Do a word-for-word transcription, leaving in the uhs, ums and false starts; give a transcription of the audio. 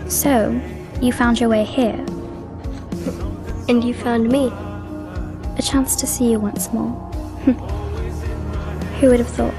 So, you found your way here. And you found me. A chance to see you once more. Who would have thought?